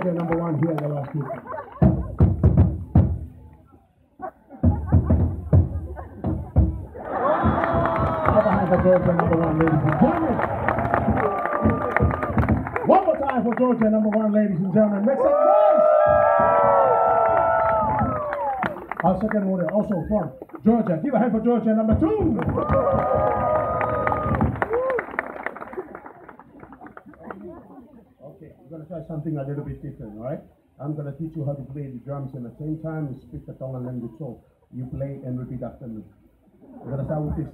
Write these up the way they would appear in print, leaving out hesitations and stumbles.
Georgia number 1 here in the last week. For Georgia number 1, ladies and gentlemen. One more time for Georgia number 1, ladies and gentlemen. Make some noise! Our second order also from Georgia. Give a hand for Georgia number 2. Okay, we're going to try something a little bit different, all right? I'm going to teach you how to play the drums and at the same time you speak the Tongan language, so you play and repeat after me. We're going to start with this.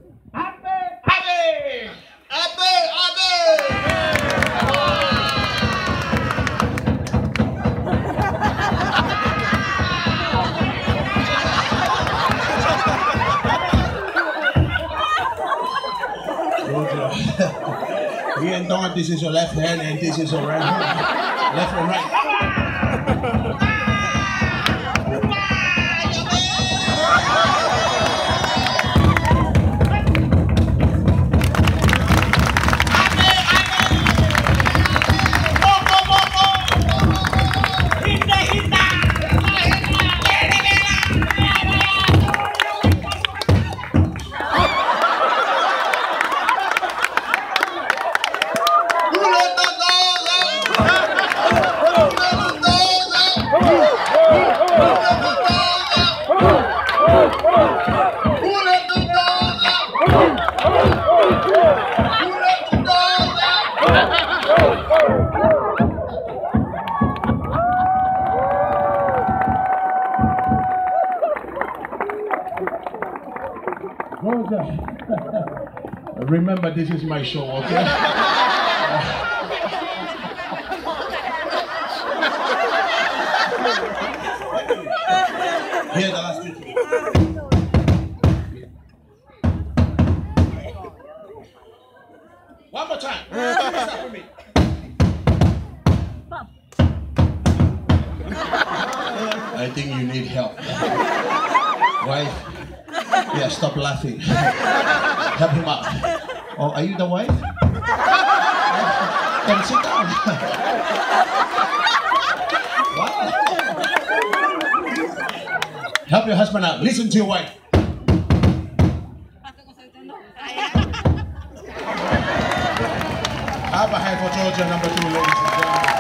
Here in Tonga, this is your left hand and this is your right hand. Left and right. Remember, this is my show, okay? Here, the last two. One more time. Stop for me. I think you need help. Wife? Yeah, stop laughing. Help him out. Oh, are you the wife? Then sit down. Wow. Help your husband out. Listen to your wife. Have a hand for Georgia number 2, ladies and gentlemen.